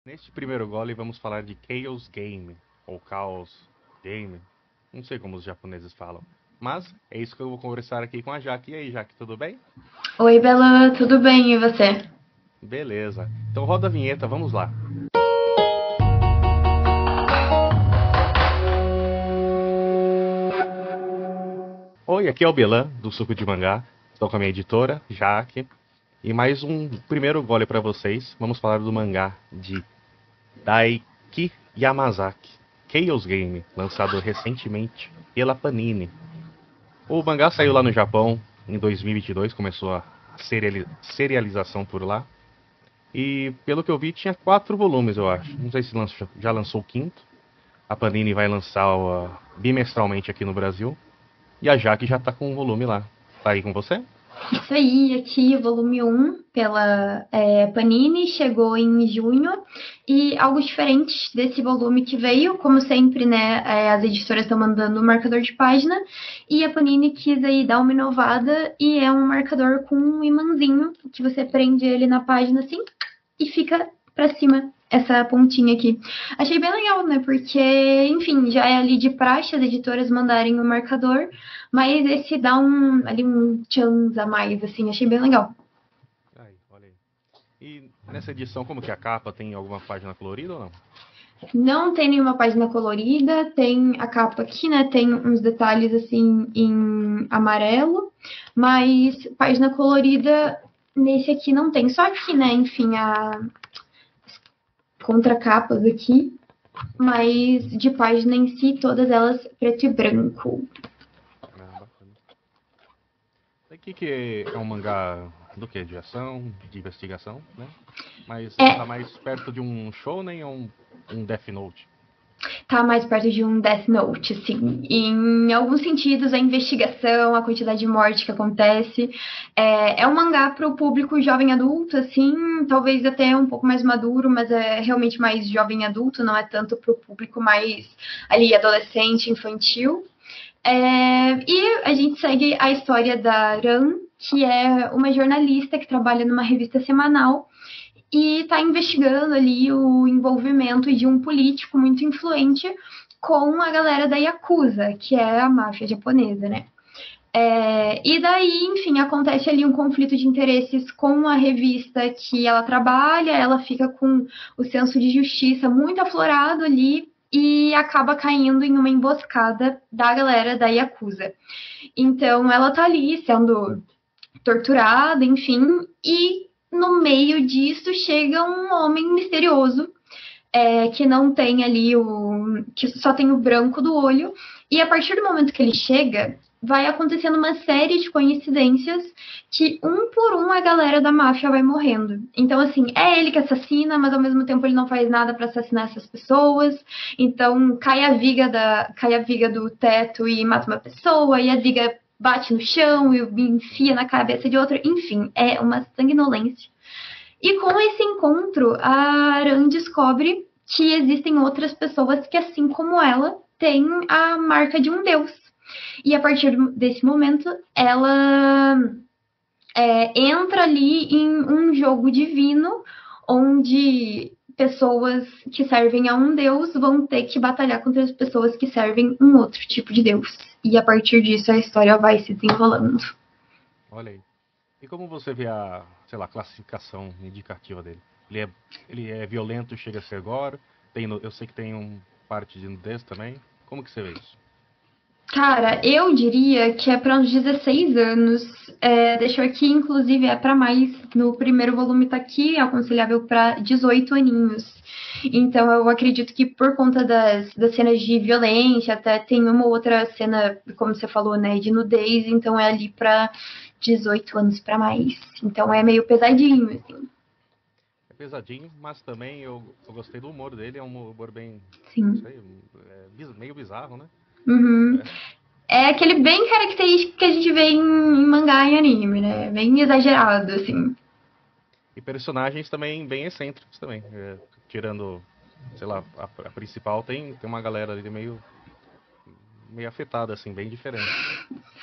Neste primeiro gole vamos falar de Chaos Game, ou Chaos Game, não sei como os japoneses falam. Mas é isso que eu vou conversar aqui com a Jaque. E aí, Jaque, tudo bem? Oi, Bela, tudo bem? E você? Beleza. Então roda a vinheta, vamos lá. Oi, aqui é o Belan, do Suco de Mangá. Estou com a minha editora, Jaque. E mais um primeiro gole para vocês. Vamos falar do mangá de Daiki Yamazaki, Chaos Game, lançado recentemente pela Panini. O mangá saiu lá no Japão em 2022, começou a serialização por lá. E pelo que eu vi, tinha 4 volumes, eu acho. Não sei se já lançou o quinto. A Panini vai lançar bimestralmente aqui no Brasil. E a Jaque já tá com um volume lá. Tá aí com você? Isso aí, aqui, volume um pela Panini, chegou em junho. E algo diferente desse volume que veio, como sempre, né? As editoras estão mandando um marcador de página. E a Panini quis aí dar uma inovada e é um marcador com um imãzinho que você prende ele na página assim e fica pra cima essa pontinha aqui. Achei bem legal, né? Porque, enfim, já é ali de praxe as editoras mandarem o marcador, mas esse dá um chance a mais, assim, achei bem legal. Aí, olha aí. E nessa edição, como que é a capa? Tem alguma página colorida ou não? Não tem nenhuma página colorida, tem a capa aqui, né? Tem uns detalhes assim em amarelo, mas página colorida nesse aqui não tem. Só aqui, né? Enfim, a contracapas aqui, mas de página em si, todas elas preto e branco. Ah, bacana. Aqui que é um mangá do que? De ação, de investigação, né? Mas ele tá É, mais perto de um shonen ou um Death Note? tá mais perto de um Death Note, assim. Em alguns sentidos, a investigação, a quantidade de morte que acontece. É um mangá para o público jovem adulto, assim, talvez até um pouco mais maduro, mas é realmente mais jovem adulto, não é tanto para o público mais ali adolescente, infantil. E a gente segue a história da Ran, que é uma jornalista que trabalha numa revista semanal e está investigando ali o envolvimento de um político muito influente com a galera da Yakuza, que é a máfia japonesa, né? E daí, enfim, acontece ali um conflito de interesses com a revista que ela trabalha, ela fica com o senso de justiça muito aflorado ali e acaba caindo em uma emboscada da galera da Yakuza. Então ela tá ali sendo torturada, enfim, e no meio disso chega um homem misterioso que não tem ali que só tem o branco do olho, e a partir do momento que ele chega, vai acontecendo uma série de coincidências que um por um a galera da máfia vai morrendo. Então, assim, é ele que assassina, mas ao mesmo tempo ele não faz nada para assassinar essas pessoas. Então, cai a viga do teto e mata uma pessoa, e a viga bate no chão e enfia na cabeça de outra. Enfim, é uma sanguinolência. E com esse encontro, a Aran descobre que existem outras pessoas que, assim como ela, têm a marca de um deus. E a partir desse momento, ela entra ali em um jogo divino, onde pessoas que servem a um deus vão ter que batalhar contra as pessoas que servem um outro tipo de deus. E a partir disso a história vai se desenrolando. Olha aí. E como você vê sei lá, classificação indicativa dele? Ele é, ele é violento, chega a ser gore. Eu sei que tem parte de nudez também. Como que você vê isso? Cara, eu diria que é para uns 16 anos. Deixou aqui, inclusive, é para mais. No primeiro volume tá aqui, é aconselhável para 18 aninhos. Então, eu acredito que por conta das cenas de violência, até tem uma outra cena, como você falou, né, de nudez, então é ali para 18 anos para mais. Então, é meio pesadinho, assim. É pesadinho, mas também eu gostei do humor dele. É um humor bem, não Sim. sei, meio bizarro, né? Uhum. É. É aquele bem característico que a gente vê em mangá e anime, né? Bem exagerado, assim. E personagens também bem excêntricos também. Tirando, sei lá, a principal tem uma galera ali meio afetada, assim, bem diferente.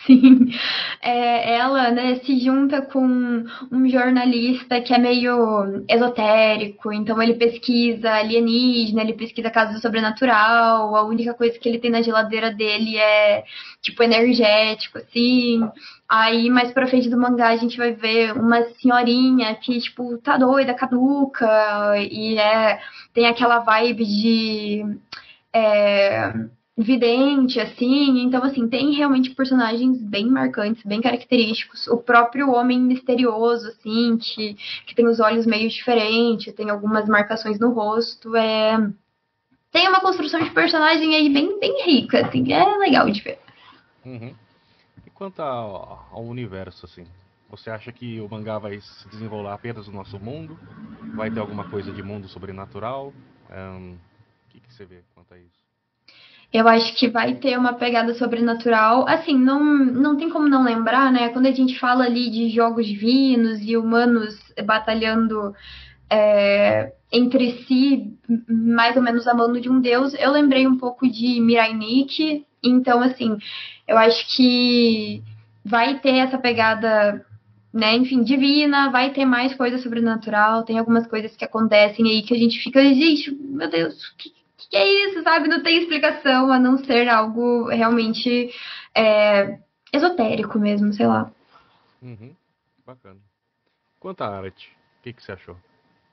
Sim, ela, né, se junta com um jornalista que é meio esotérico, então ele pesquisa alienígena, ele pesquisa casos do sobrenatural, a única coisa que ele tem na geladeira dele é, tipo, energético, assim. Aí, mais pra frente do mangá, a gente vai ver uma senhorinha que, tipo, tá doida, caduca, e tem aquela vibe de é, vidente, assim. Então, assim, tem realmente personagens bem marcantes, bem característicos. O próprio homem misterioso, assim, que tem os olhos meio diferentes, tem algumas marcações no rosto. Tem uma construção de personagem aí bem rica, assim. É legal de ver. Uhum. E quanto ao universo, assim? Você acha que o mangá vai se desenrolar apenas no nosso mundo? Vai ter alguma coisa de mundo sobrenatural? O que você vê quanto a isso? Eu acho que vai ter uma pegada sobrenatural. Assim, não tem como não lembrar, né? Quando a gente fala ali de jogos divinos e humanos batalhando entre si, mais ou menos a mão de um deus, eu lembrei um pouco de Mirai Nikki. Então, assim, eu acho que vai ter essa pegada, né, enfim, divina, vai ter mais coisa sobrenatural, tem algumas coisas que acontecem aí que a gente fica, gente, meu Deus, que é isso, sabe? Não tem explicação a não ser algo realmente esotérico mesmo, sei lá. Uhum. Bacana. Quanto à arte, o que você achou?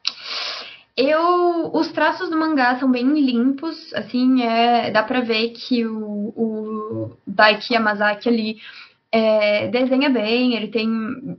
Os traços do mangá são bem limpos, assim, dá pra ver que o Daiki Yamazaki ali desenha bem, ele tem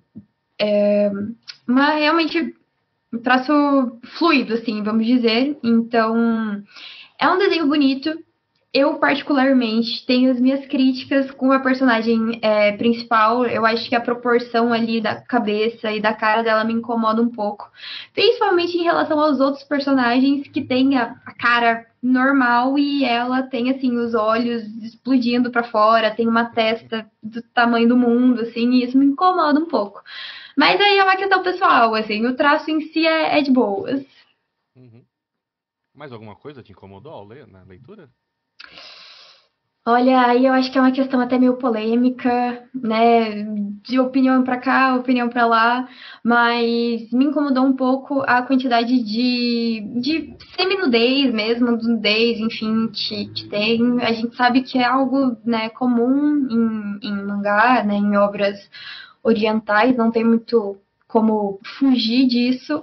realmente um traço fluido, assim, vamos dizer. Então, é um desenho bonito. Eu, particularmente, tenho as minhas críticas com a personagem principal. Eu acho que a proporção ali da cabeça e da cara dela me incomoda um pouco. Principalmente em relação aos outros personagens que têm a cara normal e ela tem, assim, os olhos explodindo para fora, tem uma testa do tamanho do mundo, assim, e isso me incomoda um pouco. Mas aí é uma questão pessoal, assim, o traço em si é de boas. Uhum. Mais alguma coisa te incomodou na leitura? Olha, aí eu acho que é uma questão até meio polêmica, né? De opinião pra cá, opinião pra lá, mas me incomodou um pouco a quantidade de semi-nudez mesmo, nudez, enfim, que tem. A gente sabe que é algo, né, comum em mangá, né, em obras orientais, não tem muito como fugir disso.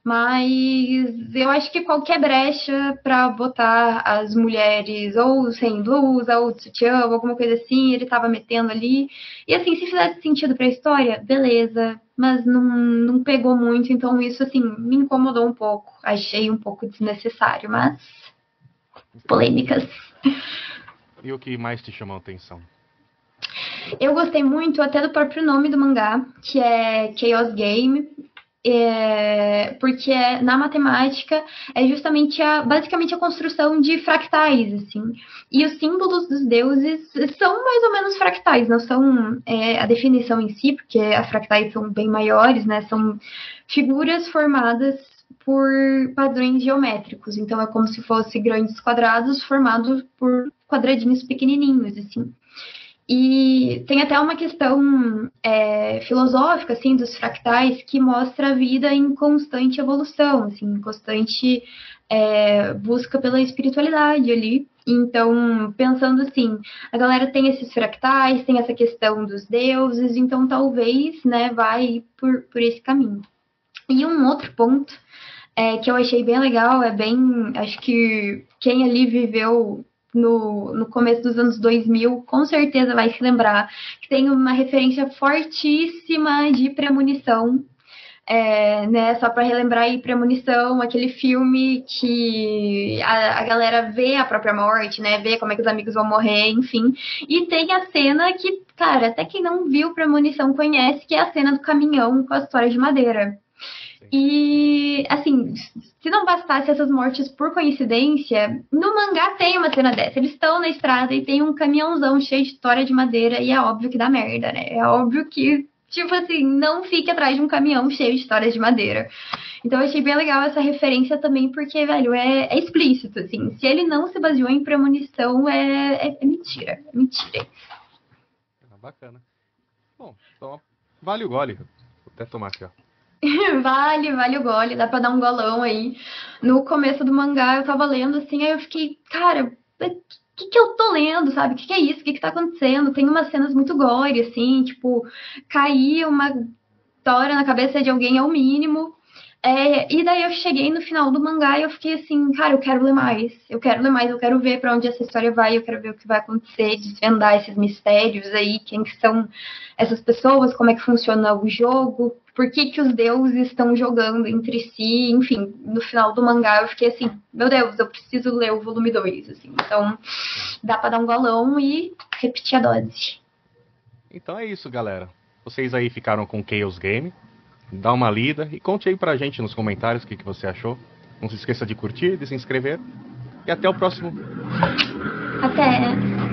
Mas eu acho que qualquer brecha para botar as mulheres ou sem blusa ou de sutiã ou alguma coisa assim, ele tava metendo ali. E assim, se fizesse sentido para a história, beleza. Mas não pegou muito, então isso assim me incomodou um pouco. Achei um pouco desnecessário, mas Entendi. polêmicas. E o que mais te chamou a atenção? Eu gostei muito até do próprio nome do mangá, que é Chaos Game. Porque na matemática é justamente basicamente a construção de fractais, assim. E os símbolos dos deuses são mais ou menos fractais, não são a definição em si, porque as fractais são bem maiores, né? São figuras formadas por padrões geométricos. Então é como se fossem grandes quadrados formados por quadradinhos pequenininhos, assim. E tem até uma questão filosófica assim dos fractais que mostra a vida em constante evolução, assim, em constante busca pela espiritualidade ali. Então, pensando assim, a galera tem esses fractais, tem essa questão dos deuses, então talvez, né, vai por esse caminho. E um outro ponto que eu achei bem legal, acho que quem ali viveu no começo dos anos 2000 com certeza vai se lembrar que tem uma referência fortíssima de premonição. Né, só para relembrar aí, Premonição, aquele filme que a galera vê a própria morte, né? Vê como é que os amigos vão morrer, enfim. E tem a cena que, cara, até quem não viu Premonição conhece, que é a cena do caminhão com a história de madeira. Sim. E, assim, se não bastasse essas mortes por coincidência, no mangá tem uma cena dessa. Eles estão na estrada e tem um caminhãozão cheio de história de madeira e é óbvio que dá merda, né? É óbvio que, tipo assim, não fique atrás de um caminhão cheio de histórias de madeira. Então eu achei bem legal essa referência também, porque, velho, é explícito, assim. Se ele não se baseou em premonição, é mentira. É mentira. bacana. Bom, então vale o gole. Vou até tomar aqui, ó. Vale o gole, dá pra dar um golão aí. No começo do mangá eu tava lendo assim, aí eu fiquei, cara, o que eu tô lendo, sabe? O que é isso? O que tá acontecendo? Tem umas cenas muito gore, assim, tipo, cair uma tora na cabeça de alguém é o mínimo. E daí eu cheguei no final do mangá e eu fiquei assim, cara, eu quero ler mais. Eu quero ler mais, eu quero ver pra onde essa história vai, eu quero ver o que vai acontecer, desvendar esses mistérios aí, quem que são essas pessoas, como é que funciona o jogo, por que que os deuses estão jogando entre si, enfim, no final do mangá eu fiquei assim, meu Deus, eu preciso ler o volume 2, assim. Então, dá pra dar um golão e repetir a dose. Então é isso, galera. Vocês aí ficaram com Chaos Game. Dá uma lida e conte aí pra gente nos comentários o que você achou. Não se esqueça de curtir, de se inscrever. E até o próximo. Até!